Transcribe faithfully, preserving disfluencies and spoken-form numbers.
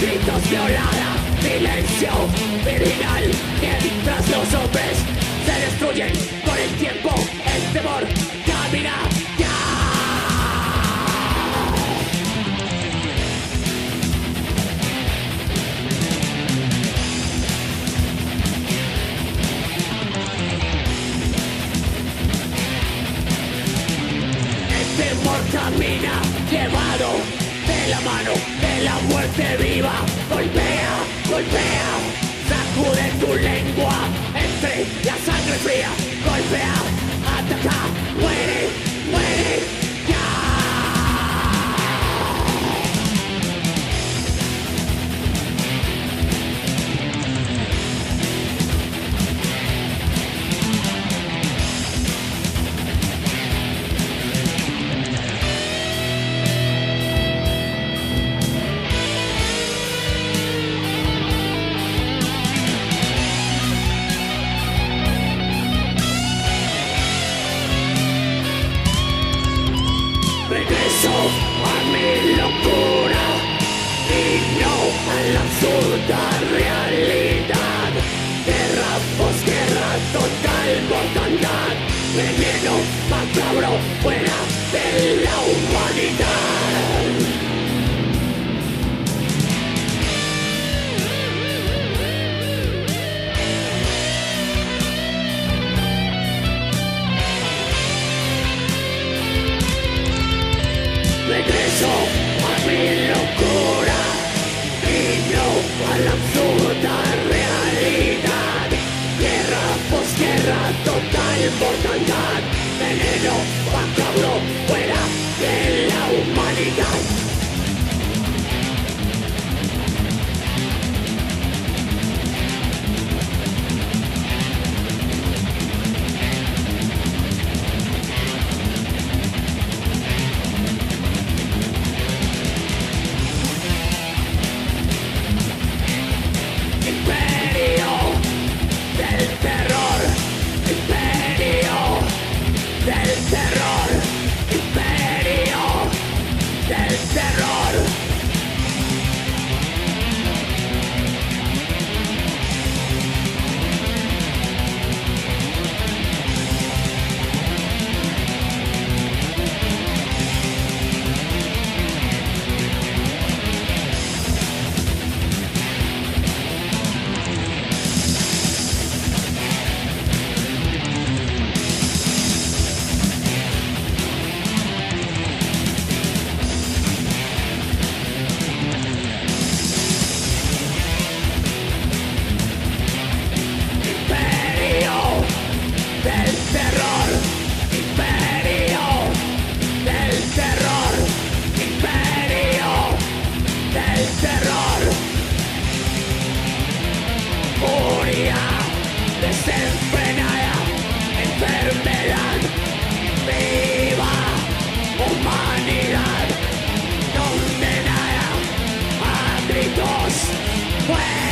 gritos violada, silencio virginal, mientras los hombres se destruyen con el tiempo, el temor camina ya. El temor camina llevado de la mano de la muerte viva. Golpea, golpea, sacude tu lengua entre la sangre fría. Golpea, ataca, muere, muere, ya. Regreso a mi locura y no a la absurda realidad. Guerra, posguerra, total mortandad. Veneno macabro fuera de la humanidad. Regreso a mi locura y no a la absurda realidad. Guerra, posguerra, total mortandad. Veneno macabro fuera de la humanidad. Desenfrenada, enfermedad, viva humanidad, condenada a gritos.